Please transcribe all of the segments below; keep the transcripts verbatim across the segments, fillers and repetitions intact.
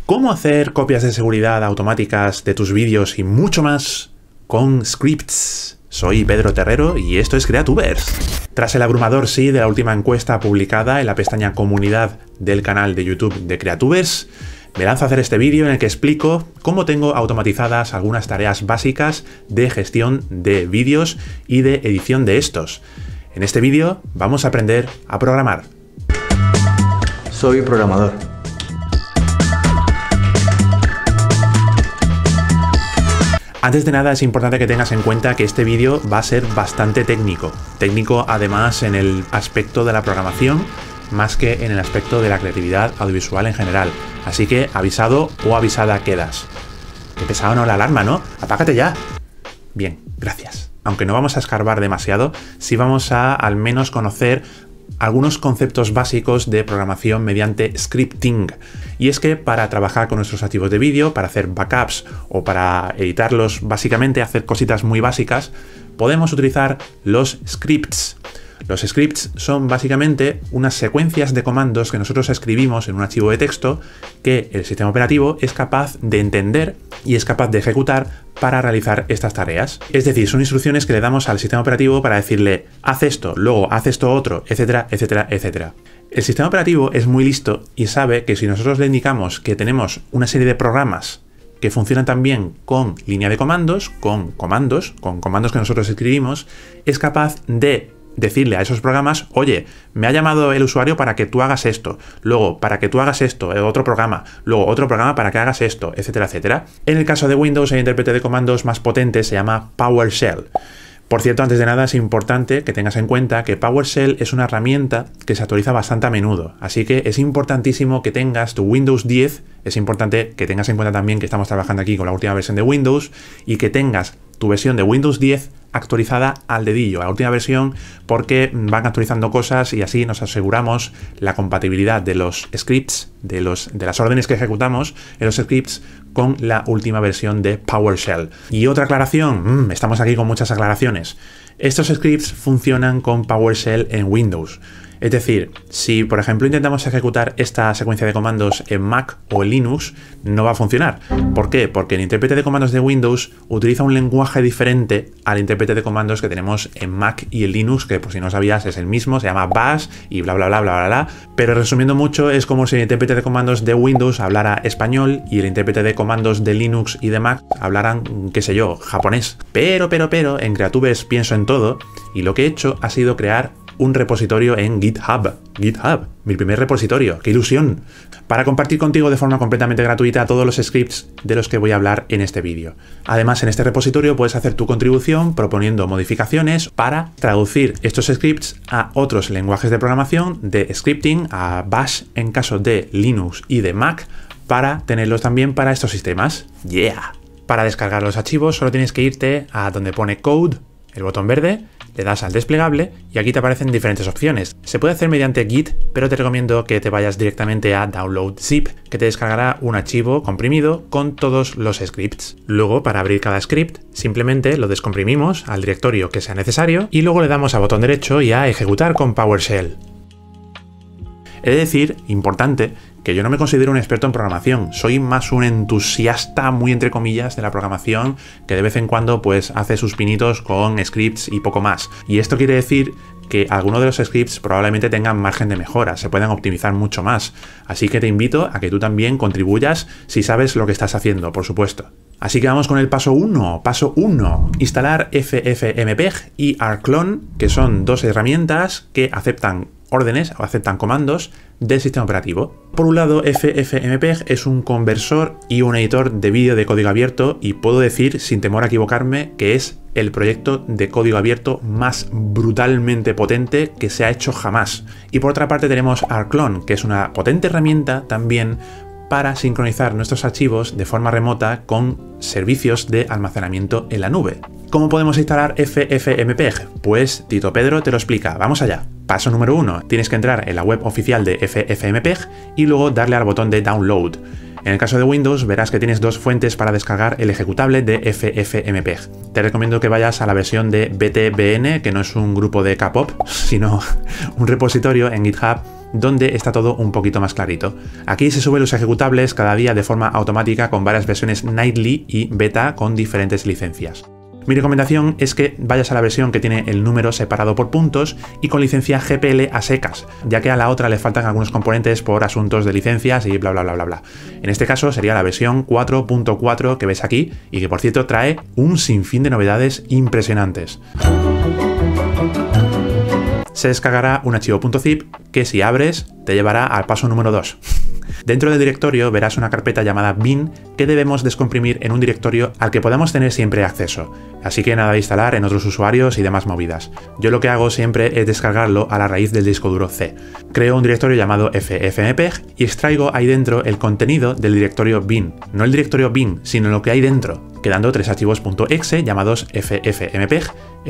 cómo hacer copias de seguridad automáticas de tus vídeos y mucho más con scripts. Soy Pedro Terrero y esto es Creatubers. Tras el abrumador sí de la última encuesta publicada en la pestaña Comunidad del canal de YouTube de Creatubers, me lanzo a hacer este vídeo en el que explico cómo tengo automatizadas algunas tareas básicas de gestión de vídeos y de edición de estos. En este vídeo vamos a aprender a programar. Soy programador. Antes de nada es importante que tengas en cuenta que este vídeo va a ser bastante técnico. Técnico además en el aspecto de la programación, más que en el aspecto de la creatividad audiovisual en general. Así que avisado o avisada quedas. Qué pesado, ¿no? La alarma, ¿no? ¡Apágate ya! Bien, gracias. Aunque no vamos a escarbar demasiado, sí vamos a al menos conocer algunos conceptos básicos de programación mediante scripting. Y es que para trabajar con nuestros archivos de vídeo, para hacer backups o para editarlos, básicamente hacer cositas muy básicas, podemos utilizar los scripts. Los scripts son básicamente unas secuencias de comandos que nosotros escribimos en un archivo de texto que el sistema operativo es capaz de entender y es capaz de ejecutar para realizar estas tareas. Es decir, son instrucciones que le damos al sistema operativo para decirle haz esto, luego haz esto otro, etcétera, etcétera, etcétera. El sistema operativo es muy listo y sabe que si nosotros le indicamos que tenemos una serie de programas que funcionan también con línea de comandos, con comandos, con comandos que nosotros escribimos, es capaz de decirle a esos programas, oye, me ha llamado el usuario para que tú hagas esto, luego para que tú hagas esto, otro programa, luego otro programa para que hagas esto, etcétera, etcétera. En el caso de Windows, el intérprete de comandos más potente se llama PowerShell. Por cierto, antes de nada es importante que tengas en cuenta que PowerShell es una herramienta que se actualiza bastante a menudo, así que es importantísimo que tengas tu Windows diez, es importante que tengas en cuenta también que estamos trabajando aquí con la última versión de Windows y que tengas tu versión de Windows diez actualizada al dedillo, a la última versión, porque van actualizando cosas y así nos aseguramos la compatibilidad de los scripts, de, los, de las órdenes que ejecutamos en los scripts con la última versión de PowerShell. Y otra aclaración, mmm, estamos aquí con muchas aclaraciones. Estos scripts funcionan con PowerShell en Windows. Es decir, si por ejemplo intentamos ejecutar esta secuencia de comandos en Mac o en Linux, no va a funcionar. ¿Por qué? Porque el intérprete de comandos de Windows utiliza un lenguaje diferente al intérprete de comandos que tenemos en Mac y en Linux, que por si no sabías es el mismo, se llama Bash y bla bla bla bla bla bla. Pero resumiendo mucho, es como si el intérprete de comandos de Windows hablara español y el intérprete de comandos de Linux y de Mac hablaran, qué sé yo, japonés. Pero, pero, pero, en Creatubers pienso en todo y lo que he hecho ha sido crear un repositorio en GitHub. GitHub, mi primer repositorio, ¡qué ilusión! Para compartir contigo de forma completamente gratuita todos los scripts de los que voy a hablar en este vídeo. Además, en este repositorio puedes hacer tu contribución proponiendo modificaciones para traducir estos scripts a otros lenguajes de programación de scripting, a Bash en caso de Linux y de Mac, para tenerlos también para estos sistemas. ¡Yeah! Para descargar los archivos solo tienes que irte a donde pone Code, el botón verde, le das al desplegable y aquí te aparecen diferentes opciones. Se puede hacer mediante Git, pero te recomiendo que te vayas directamente a Download Zip, que te descargará un archivo comprimido con todos los scripts. Luego, para abrir cada script, simplemente lo descomprimimos al directorio que sea necesario y luego le damos a botón derecho y a ejecutar con PowerShell. He de decir, importante, que yo no me considero un experto en programación, soy más un entusiasta, muy entre comillas, de la programación que de vez en cuando pues hace sus pinitos con scripts y poco más. Y esto quiere decir que algunos de los scripts probablemente tengan margen de mejora, se puedan optimizar mucho más. Así que te invito a que tú también contribuyas si sabes lo que estás haciendo, por supuesto. Así que vamos con el paso uno. Paso uno. Instalar F F M P E G y Arclone, que son dos herramientas que aceptan órdenes o aceptan comandos del sistema operativo. Por un lado, F F M P E G es un conversor y un editor de vídeo de código abierto y puedo decir, sin temor a equivocarme, que es el proyecto de código abierto más brutalmente potente que se ha hecho jamás. Y por otra parte tenemos Arclone, que es una potente herramienta también para sincronizar nuestros archivos de forma remota con servicios de almacenamiento en la nube. ¿Cómo podemos instalar F F M P E G? Pues Tito Pedro te lo explica. Vamos allá. Paso número uno. Tienes que entrar en la web oficial de F F M P E G y luego darle al botón de Download. En el caso de Windows verás que tienes dos fuentes para descargar el ejecutable de F F M P E G. Te recomiendo que vayas a la versión de B T B N, que no es un grupo de K-pop, sino un repositorio en GitHub donde está todo un poquito más clarito. Aquí se suben los ejecutables cada día de forma automática con varias versiones nightly y beta con diferentes licencias. Mi recomendación es que vayas a la versión que tiene el número separado por puntos y con licencia G P L a secas, ya que a la otra le faltan algunos componentes por asuntos de licencias y bla bla bla bla bla. En este caso sería la versión cuatro punto cuatro que ves aquí y que por cierto trae un sinfín de novedades impresionantes. Se descargará un archivo .zip que si abres te llevará al paso número dos. Dentro del directorio verás una carpeta llamada bin que debemos descomprimir en un directorio al que podamos tener siempre acceso, así que nada de instalar en otros usuarios y demás movidas. Yo lo que hago siempre es descargarlo a la raíz del disco duro C. Creo un directorio llamado ffmpeg y extraigo ahí dentro el contenido del directorio bin, no el directorio bin, sino lo que hay dentro, quedando tres archivos .exe llamados ffmpeg,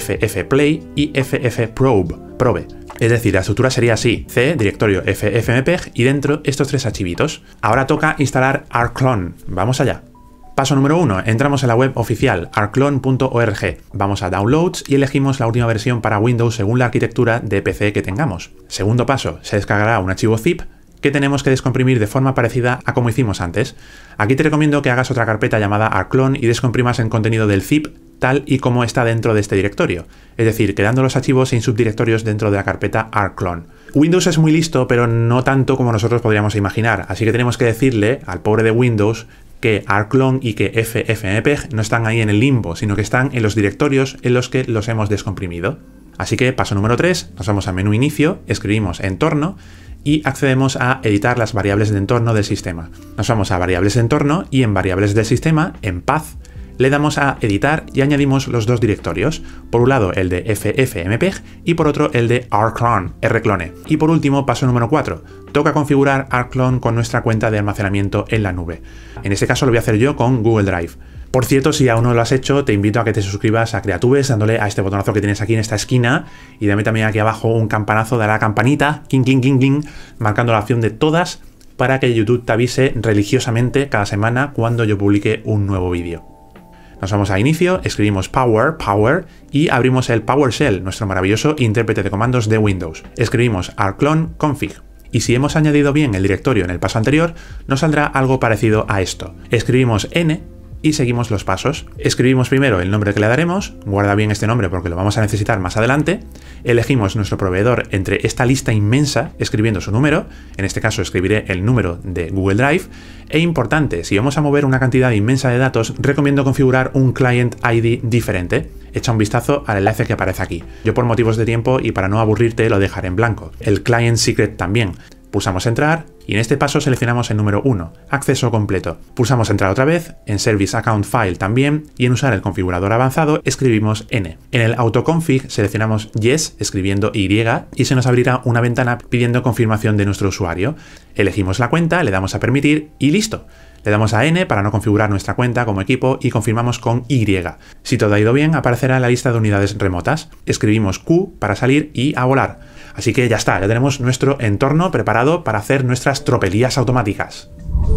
ffplay y ffprobe. Probe. Es decir, la estructura sería así: C, directorio ffmpeg y dentro estos tres archivitos. Ahora toca instalar rclone. Vamos allá. Paso número uno. Entramos en la web oficial rclone punto org. Vamos a Downloads y elegimos la última versión para Windows según la arquitectura de P C que tengamos. Segundo paso. Se descargará un archivo zip que tenemos que descomprimir de forma parecida a como hicimos antes. Aquí te recomiendo que hagas otra carpeta llamada rclone y descomprimas el contenido del zip tal y como está dentro de este directorio, es decir, quedando los archivos sin subdirectorios dentro de la carpeta rclone. Windows es muy listo, pero no tanto como nosotros podríamos imaginar, así que tenemos que decirle al pobre de Windows que rclone y que ffmpeg no están ahí en el limbo, sino que están en los directorios en los que los hemos descomprimido. Así que paso número tres, nos vamos al menú inicio, escribimos entorno y accedemos a editar las variables de entorno del sistema. Nos vamos a variables de entorno y en variables del sistema, en path, le damos a editar y añadimos los dos directorios, por un lado el de ffmpeg y por otro el de rclone, rclone. Y por último, paso número cuatro, toca configurar rclone con nuestra cuenta de almacenamiento en la nube. En este caso lo voy a hacer yo con Google Drive. Por cierto, si aún no lo has hecho, te invito a que te suscribas a Creatubes dándole a este botonazo que tienes aquí en esta esquina y dame también aquí abajo un campanazo, dale a la campanita, cling, cling, cling, cling, marcando la opción de todas para que YouTube te avise religiosamente cada semana cuando yo publique un nuevo vídeo. Nos vamos a inicio, escribimos power, power y abrimos el PowerShell, nuestro maravilloso intérprete de comandos de Windows. Escribimos rclone config. Y si hemos añadido bien el directorio en el paso anterior, nos saldrá algo parecido a esto. Escribimos n y seguimos los pasos. Escribimos primero el nombre que le daremos, guarda bien este nombre porque lo vamos a necesitar más adelante, elegimos nuestro proveedor entre esta lista inmensa escribiendo su número, en este caso escribiré el número de Google Drive, e importante, si vamos a mover una cantidad inmensa de datos, recomiendo configurar un Client I D diferente. Echa un vistazo al enlace que aparece aquí. Yo por motivos de tiempo y para no aburrirte lo dejaré en blanco. El Client Secret también. Pulsamos entrar y en este paso seleccionamos el número uno, acceso completo. Pulsamos entrar otra vez, en Service Account File también y en usar el configurador avanzado escribimos N. En el autoconfig seleccionamos Yes escribiendo Y y se nos abrirá una ventana pidiendo confirmación de nuestro usuario. Elegimos la cuenta, le damos a permitir y listo. Le damos a N para no configurar nuestra cuenta como equipo y confirmamos con Y. Si todo ha ido bien, aparecerá la lista de unidades remotas. Escribimos Q para salir y a volar. Así que ya está, ya tenemos nuestro entorno preparado para hacer nuestras tropelías automáticas.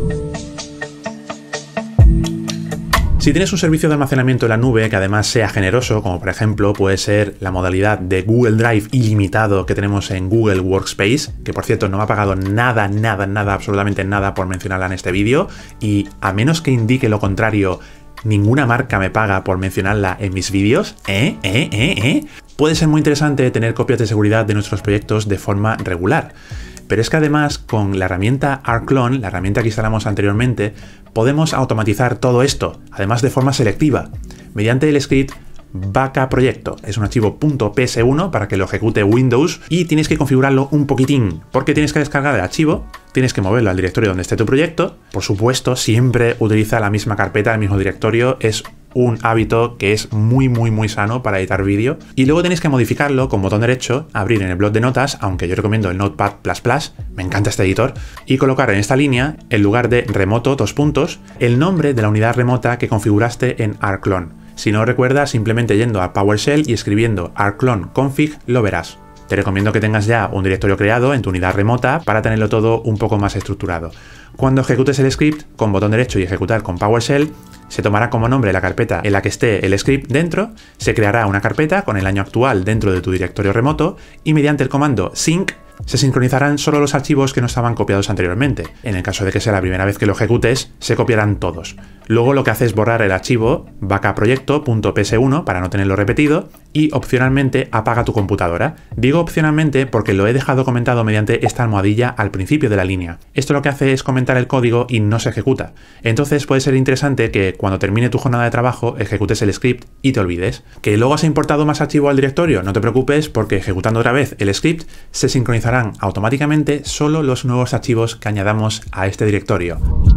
Si tienes un servicio de almacenamiento en la nube que además sea generoso, como por ejemplo puede ser la modalidad de Google Drive ilimitado que tenemos en Google Workspace, que por cierto no me ha pagado nada, nada, nada, absolutamente nada por mencionarla en este vídeo, y a menos que indique lo contrario, ninguna marca me paga por mencionarla en mis vídeos, ¿eh? ¿eh? ¿eh? ¿eh? Puede ser muy interesante tener copias de seguridad de nuestros proyectos de forma regular. Pero es que además con la herramienta rclone, la herramienta que instalamos anteriormente, podemos automatizar todo esto, además de forma selectiva, mediante el script vaca proyecto. Es un archivo p s uno para que lo ejecute Windows y tienes que configurarlo un poquitín, porque tienes que descargar el archivo, tienes que moverlo al directorio donde esté tu proyecto. Por supuesto, siempre utiliza la misma carpeta, el mismo directorio, es un hábito que es muy muy muy sano para editar vídeo. Y luego tenéis que modificarlo con botón derecho, abrir en el bloc de notas, aunque yo recomiendo el Notepad plus plus, me encanta este editor, y colocar en esta línea, en lugar de remoto dos puntos, el nombre de la unidad remota que configuraste en rclone. Si no recuerdas, simplemente yendo a PowerShell y escribiendo rclone config lo verás. Te recomiendo que tengas ya un directorio creado en tu unidad remota para tenerlo todo un poco más estructurado. Cuando ejecutes el script, con botón derecho y ejecutar con PowerShell, se tomará como nombre la carpeta en la que esté el script dentro, se creará una carpeta con el año actual dentro de tu directorio remoto y mediante el comando sync se sincronizarán solo los archivos que no estaban copiados anteriormente. En el caso de que sea la primera vez que lo ejecutes, se copiarán todos. Luego lo que hace es borrar el archivo backupproyecto.ps uno para no tenerlo repetido y opcionalmente apaga tu computadora. Digo opcionalmente porque lo he dejado comentado mediante esta almohadilla al principio de la línea. Esto lo que hace es comentar el código y no se ejecuta. Entonces puede ser interesante que cuando termine tu jornada de trabajo ejecutes el script y te olvides. ¿Que luego has importado más archivo al directorio? No te preocupes porque ejecutando otra vez el script se sincronizarán automáticamente solo los nuevos archivos que añadamos a este directorio.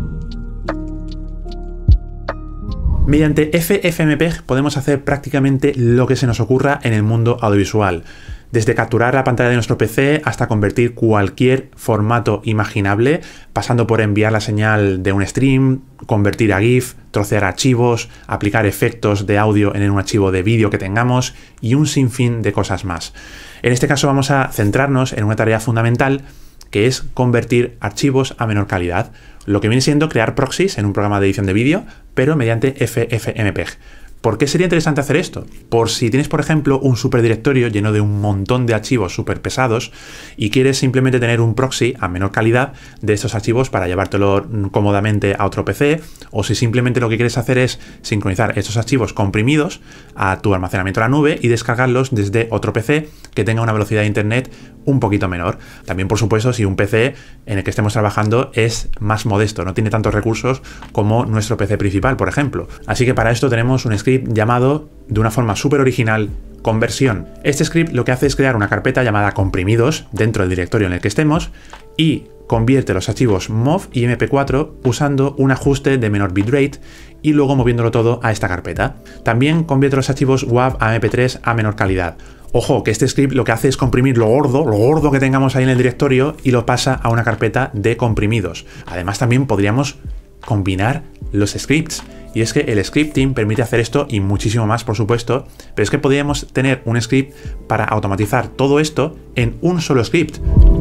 Mediante F F M P E G podemos hacer prácticamente lo que se nos ocurra en el mundo audiovisual. Desde capturar la pantalla de nuestro P C hasta convertir cualquier formato imaginable, pasando por enviar la señal de un stream, convertir a GIF, trocear archivos, aplicar efectos de audio en un archivo de vídeo que tengamos y un sinfín de cosas más. En este caso vamos a centrarnos en una tarea fundamental que es convertir archivos a menor calidad, lo que viene siendo crear proxies en un programa de edición de vídeo, pero mediante F F M P E G. ¿Por qué sería interesante hacer esto? Por si tienes, por ejemplo, un superdirectorio lleno de un montón de archivos súper pesados y quieres simplemente tener un proxy a menor calidad de estos archivos para llevártelo cómodamente a otro P C, o si simplemente lo que quieres hacer es sincronizar estos archivos comprimidos a tu almacenamiento en la nube y descargarlos desde otro P C que tenga una velocidad de internet un poquito menor. También, por supuesto, si un P C en el que estemos trabajando es más modesto, no tiene tantos recursos como nuestro P C principal, por ejemplo. Así que para esto tenemos un script llamado, de una forma súper original, conversión. Este script lo que hace es crear una carpeta llamada comprimidos dentro del directorio en el que estemos y convierte los archivos MOV y M P cuatro usando un ajuste de menor bitrate y luego moviéndolo todo a esta carpeta. También convierte los archivos WAV a M P tres a menor calidad. Ojo, que este script lo que hace es comprimir lo gordo, lo gordo que tengamos ahí en el directorio y lo pasa a una carpeta de comprimidos. Además también podríamos combinar los scripts. Y es que el scripting permite hacer esto y muchísimo más, por supuesto, pero es que podríamos tener un script para automatizar todo esto en un solo script.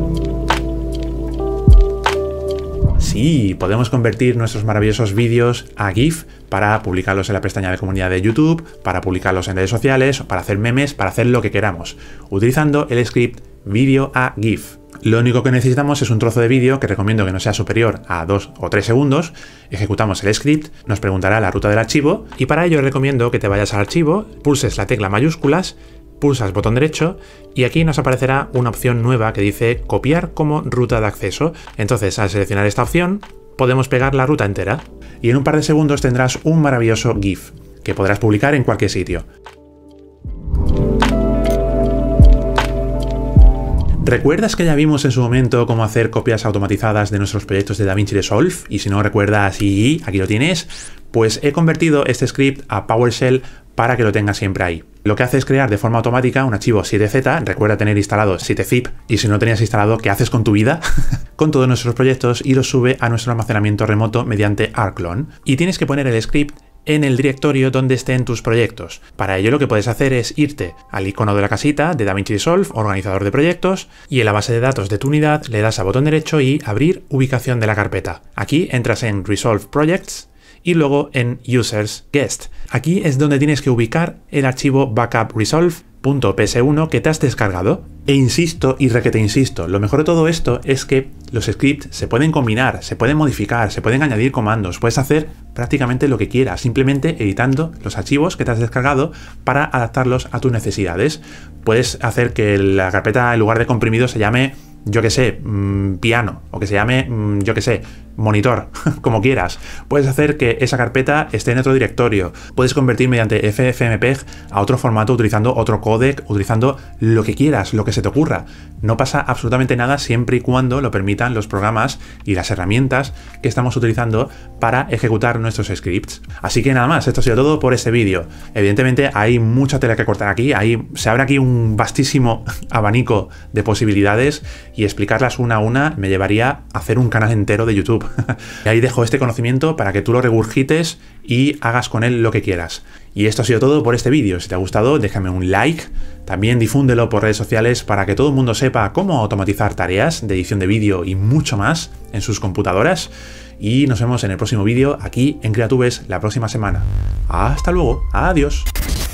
Sí, podemos convertir nuestros maravillosos vídeos a GIF para publicarlos en la pestaña de comunidad de YouTube, para publicarlos en redes sociales, para hacer memes, para hacer lo que queramos, utilizando el script vídeo a GIF. Lo único que necesitamos es un trozo de vídeo que recomiendo que no sea superior a dos o tres segundos, ejecutamos el script, nos preguntará la ruta del archivo y para ello recomiendo que te vayas al archivo, pulses la tecla mayúsculas, pulsas botón derecho y aquí nos aparecerá una opción nueva que dice copiar como ruta de acceso. Entonces al seleccionar esta opción podemos pegar la ruta entera y en un par de segundos tendrás un maravilloso GIF que podrás publicar en cualquier sitio. ¿Recuerdas que ya vimos en su momento cómo hacer copias automatizadas de nuestros proyectos de DaVinci Resolve? Y si no recuerdas, y aquí lo tienes, pues he convertido este script a PowerShell para que lo tengas siempre ahí. Lo que hace es crear de forma automática un archivo siete Z, recuerda tener instalado siete zip, y si no tenías instalado, ¿qué haces con tu vida? Con todos nuestros proyectos y los sube a nuestro almacenamiento remoto mediante rclone. Y tienes que poner el script en el directorio donde estén tus proyectos. Para ello lo que puedes hacer es irte al icono de la casita de DaVinci Resolve, organizador de proyectos, y en la base de datos de tu unidad le das a botón derecho y abrir ubicación de la carpeta. Aquí entras en Resolve Projects y luego en Users Guest. Aquí es donde tienes que ubicar el archivo backupresolve.ps uno que te has descargado. E insisto y requete insisto, lo mejor de todo esto es que los scripts se pueden combinar, se pueden modificar, se pueden añadir comandos, puedes hacer prácticamente lo que quieras, simplemente editando los archivos que te has descargado para adaptarlos a tus necesidades. Puedes hacer que la carpeta en lugar de comprimido se llame, yo que sé, mmm, piano, o que se llame, mmm, yo que sé, monitor, como quieras. Puedes hacer que esa carpeta esté en otro directorio. Puedes convertir mediante F F M P E G a otro formato utilizando otro codec, utilizando lo que quieras, lo que se te ocurra. No pasa absolutamente nada siempre y cuando lo permitan los programas y las herramientas que estamos utilizando para ejecutar nuestros scripts. Así que nada más, esto ha sido todo por este vídeo. Evidentemente hay mucha tela que cortar aquí, hay, se abre aquí un vastísimo abanico de posibilidades y explicarlas una a una me llevaría a hacer un canal entero de YouTube. Y ahí dejo este conocimiento para que tú lo regurgites y hagas con él lo que quieras. Y esto ha sido todo por este vídeo. Si te ha gustado, déjame un like. También difúndelo por redes sociales para que todo el mundo sepa cómo automatizar tareas de edición de vídeo y mucho más en sus computadoras. Y nos vemos en el próximo vídeo aquí en Creatubes la próxima semana. Hasta luego. Adiós.